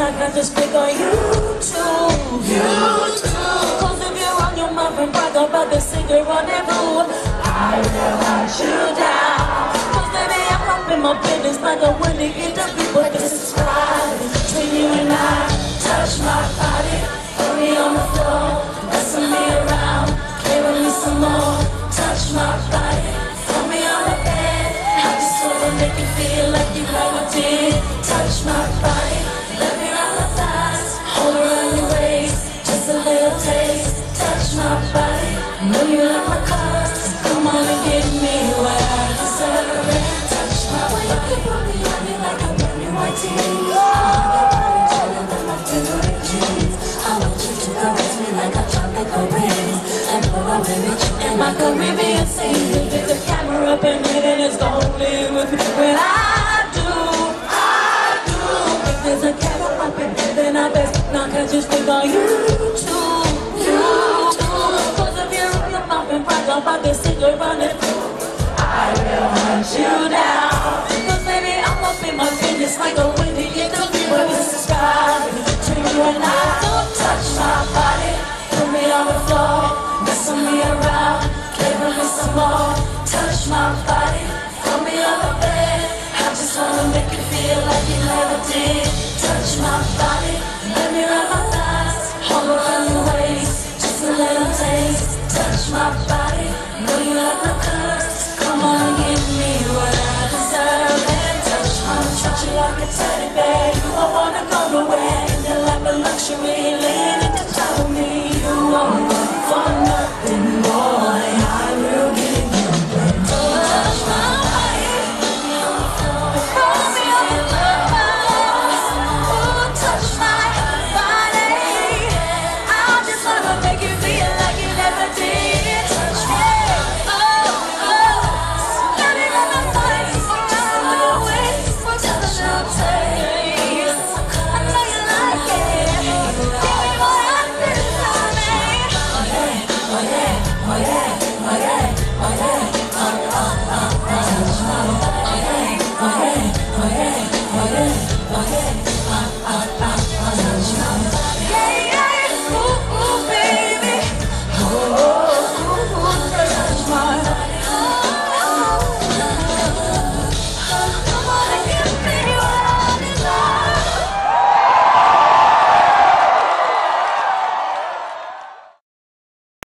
knock, I just pick on you too. Cause if you're on your mouth and brag about the secret rendezvous, I will hunt you down. Cause baby, I'm up in my business like a winning interview, but this is private. Between you and I, touch my body, put me on the floor, messing me around, play with me some more. Touch my body, put me on the bed, I just wanna make you feel like you never did. Touch my body, let me run the thighs, hold around your waist, just a little taste. Touch my body, know you like my cars, come on and get me where I deserve it. Touch my body, put me on me like a brand new white tee. Your body taller than my favorite jeans. I want you to caress me like a tropical breeze, and put a image in my Caribbean sea. Get the camera up in it and it's gonna live with me when I do. If there's a camera up in it, then I best not catch you stick on you too. Cause if you're on your mouth and brag about the secret rendezvous, I will hunt you down. Cause baby, I'm up in my business like a windy interview, but this is private between you and I. Don't touch my body, put me on the floor, messing me around, play with me some more. Touch my body, put me on the bed, I just wanna make you feel like you never did.